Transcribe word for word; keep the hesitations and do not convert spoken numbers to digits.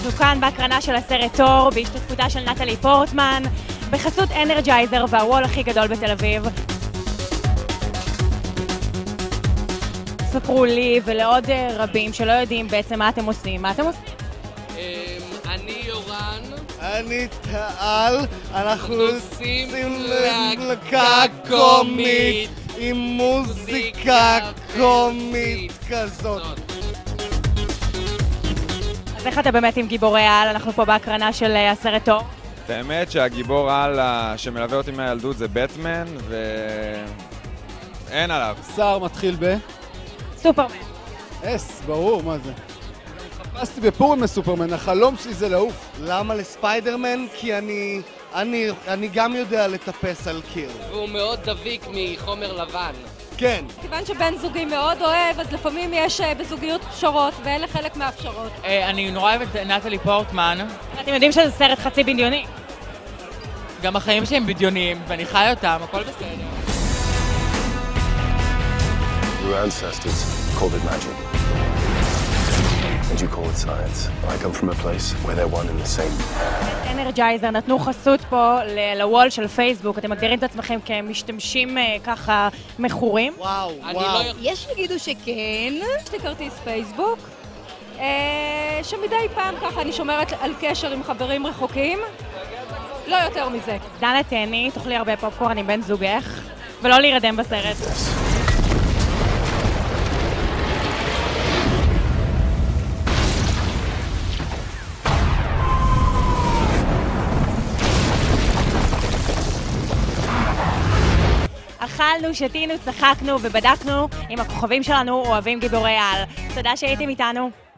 אנחנו כאן בהקרנה של הסרט תור, בהשתתפותה של נטלי פורטמן, בחסות אנרג'ייזר והוול הכי גדול בתל אביב. ספרו לי ולעוד רבים שלא יודעים בעצם מה אתם עושים. מה אתם עושים? אני יורן. אני תעל. אנחנו עושים להקה קומית עם מוזיקה קומית כזאת. אז איך אתה באמת עם גיבורי העל? אנחנו פה בהקרנה של הסרט תור. האמת שהגיבור העל שמלווה אותי מהילדות זה בטמן, ואין עליו. שר מתחיל ב... סופרמן. אס, ברור, מה זה? חפשתי בפורים לסופרמן, החלום שלי זה לעוף. למה לספיידרמן? כי אני, אני, אני גם יודע לטפס על קיר. והוא מאוד דביק מחומר לבן. כן. כיוון שבן זוגי מאוד אוהב, אז לפעמים יש בזוגיות פשרות, ואלה חלק מהפשרות. אני נורא אוהבת את נטלי פורטמן. אתם יודעים שזה סרט חצי בדיוני. גם החיים שהם בדיוניים, ואני חי אותם, הכל בסדר. Your ancestors called it magic, and you call it science. I come from a place where they're one and the same. אנרג'ייזר נתנו חסות פה לוול של פייסבוק. אתם מגדירים את עצמכם כמשתמשים ככה מכורים? וואו, וואו. יש שיגידו שכן. יש לי כרטיס פייסבוק, שמדי פעם ככה אני שומרת על קשר עם חברים רחוקים. לא יותר מזה. דנה תהני, תאכלי הרבה פופקורן עם בן זוגך, ולא להירדם בסרט. אכלנו, שתינו, צחקנו ובדקנו אם הכוכבים שלנו אוהבים גיבורי על. תודה שהייתם איתנו.